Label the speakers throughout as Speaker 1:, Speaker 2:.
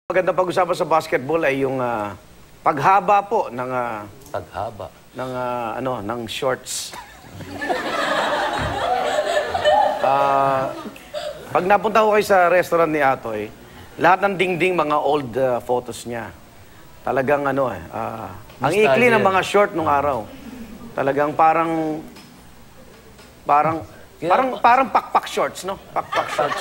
Speaker 1: Maganda pag-usapan sa basketball ay yung paghaba po ng
Speaker 2: Paghaba.
Speaker 1: ng shorts. Pag napunta ko kayo sa restaurant ni Atoy, lahat ng dingding mga old photos niya. Talagang ang ikli ng mga short nung araw. Talagang parang pakpak shorts, no? Pakpak shorts.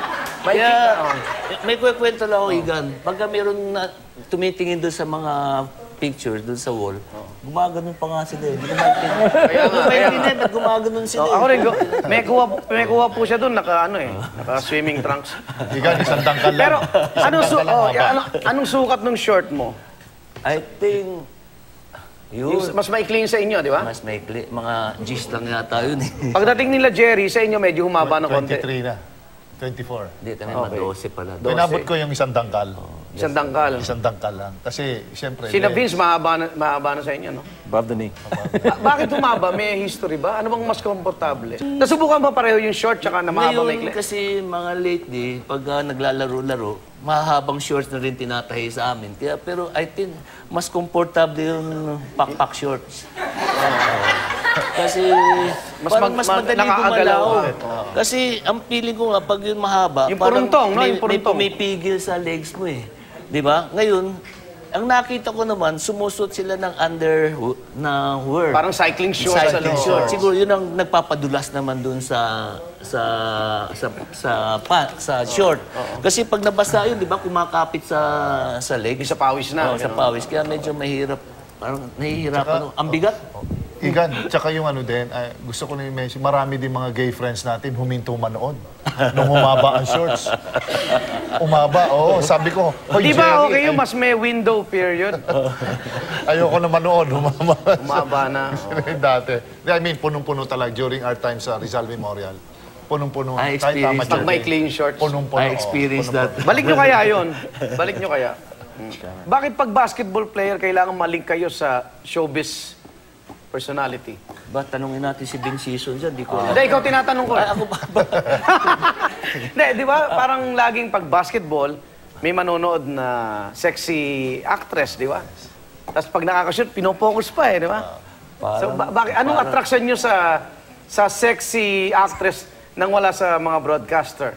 Speaker 2: May kwento lang ako, Igan. Pagka meron na tumitingin doon sa mga pictures doon sa wall, gumaganon pa nga sila. Hindi ko maintindihan. Gumaganon sila.
Speaker 1: Ako rin, may kuha po siya doon, naka-swimming trunks.
Speaker 3: Igan, isang tangkal lang.
Speaker 1: Pero, anong sukat ng short mo?
Speaker 2: I think, yun.
Speaker 1: Mas maikli yun sa inyo, di ba?
Speaker 2: Mas maikli. Mga G's lang yata yun eh.
Speaker 1: Pagdating nila Jerry, sa inyo medyo humaba ng konti.
Speaker 3: 23 na. 24.
Speaker 2: Hindi, kami mga 12 pala.
Speaker 3: Pinabot ko yung isang tangkal.
Speaker 1: Isang dangkal.
Speaker 3: Isang tangkal lang. Kasi, siyempre...
Speaker 1: Sina Vince, mahaba na sa inyo, no?
Speaker 4: Above the knee.
Speaker 1: Bakit humaba? May history ba? Ano bang mas komportable? Nasubukan ba pareho yung short tsaka na mahaba maikli?
Speaker 2: Ngayon, kasi mga lately, pag naglalaro-laro, mahabang shorts na rin tinatahi sa amin. Kaya, pero I think, mas komportable yung pakpak shorts. Kasi mas madali gumalaw. Kasi ang feeling ko nga, pag yun mahaba,
Speaker 1: yung puruntong, no? Yung
Speaker 2: may
Speaker 1: puruntong.
Speaker 2: pumipigil sa legs mo eh. Di ba? Ngayon, ang nakita ko naman, sumusot sila ng underwear.
Speaker 1: Parang cycling shorts.
Speaker 2: Cycling shorts. Siguro yun ang nagpapadulas naman dun sa short. Kasi pag nabasa yun, di ba, kumakapit sa legs.
Speaker 1: Sa pawis na.
Speaker 2: Sa pawis. Kaya medyo mahirap. Parang nahihirapan. Ang bigat.
Speaker 3: Igan, tsaka yung gusto ko na i-mention, marami din mga gay friends natin huminto manood nung humaba ang shorts. Umaba, oo. Sabi ko,
Speaker 1: Di ba okay yung mas may window period?
Speaker 3: ayoko na manood,
Speaker 1: Humaba na.
Speaker 3: Dati. I mean, punong-puno talaga during our time sa Rizal Memorial. Punong-puno.
Speaker 2: I experienced
Speaker 1: Pag may clean shorts.
Speaker 3: Punong-puno.
Speaker 2: I experienced that.
Speaker 1: Balik nyo kaya yun? Balik nyo kaya? Bakit pag basketball player, kailangan malink kayo sa showbiz personality?
Speaker 2: Ba, tanungin natin si Ben Season dyan. Di ko alam.
Speaker 1: Hindi, ikaw tinatanong ko.
Speaker 2: Ako ba?
Speaker 1: Hindi, di ba? Parang laging pag basketball, may manonood na sexy actress, di ba? Tapos pag nakakashoot, pinopokus pa eh, di ba? So, bakit? Anong attraction nyo sa sexy actress nang wala sa mga broadcaster?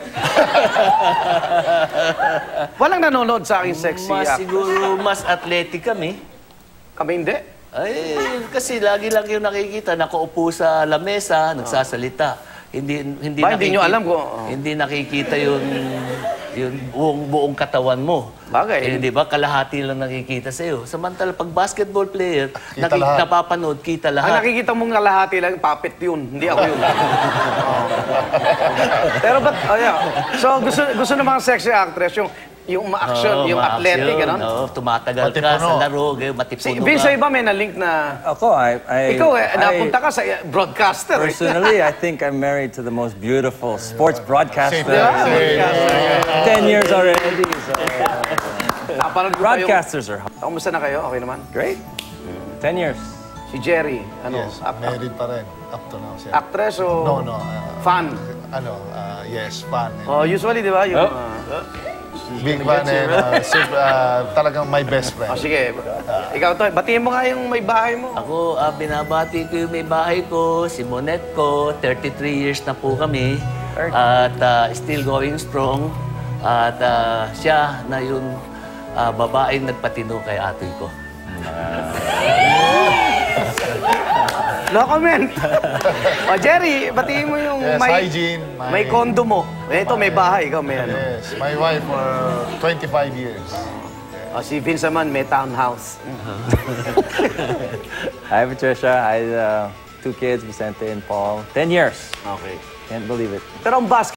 Speaker 1: Walang nanonood sa akin sexy actress.
Speaker 2: Siguro mas athletic kami.
Speaker 1: Kami hindi.
Speaker 2: Ay, kasi lagi lang yung nakikita, nakaupo sa lamesa, nagsasalita. Hindi
Speaker 1: nyo alam kung...
Speaker 2: Hindi nakikita yung buong katawan mo.
Speaker 1: Bagay.
Speaker 2: Di ba? Kalahati lang nakikita sa'yo. Samantala, pag basketball player,
Speaker 3: lahat.
Speaker 2: napapanood, kita lahat.
Speaker 1: Ang nakikita mong kalahati lang, puppet yun. Hindi ako yun. Pero ba't, so gusto ng mga sexy actress, yung ma-action, yung athletic, gano'n?
Speaker 2: Tumatagal ka sa laro, matipuno ka.
Speaker 1: Vince, iba may na-link na...
Speaker 4: Ako,
Speaker 1: Ikaw napunta ka sa broadcaster.
Speaker 4: Personally, I think I'm married to the most beautiful sports broadcaster. 10 years already. So, broadcasters are hot.
Speaker 1: Kamusta na kayo? Okay naman?
Speaker 4: Great. 10 years.
Speaker 1: Si Jerry,
Speaker 3: Yes, married pa rin. Up to now siya.
Speaker 1: actress o
Speaker 3: No.
Speaker 1: fan?
Speaker 3: Yes, fan.
Speaker 1: Usually, di ba? Yung,
Speaker 3: Big fan and talagang my best friend.
Speaker 1: sige, ikaw to, batiin mo nga yung may bahay mo.
Speaker 2: Ako, binabati ko yung may bahay ko, si Monette ko, 33 years na po kami. At still going strong. At siya na yung babaeng nagpatino kay atoy ko.
Speaker 1: No comment. Jerry, batiin mo yung
Speaker 3: Yes,
Speaker 1: may...
Speaker 3: hygiene.
Speaker 1: May condo mo. Ito, may bahay. Ikaw, may ano.
Speaker 3: Yes, my wife for 25 years.
Speaker 1: Si Vince naman, may townhouse.
Speaker 4: Hi, Patricia. Hi, 2 kids, Vicente and Paul. 10 years.
Speaker 1: Okay.
Speaker 4: Can't believe it.
Speaker 1: Pero ang basket,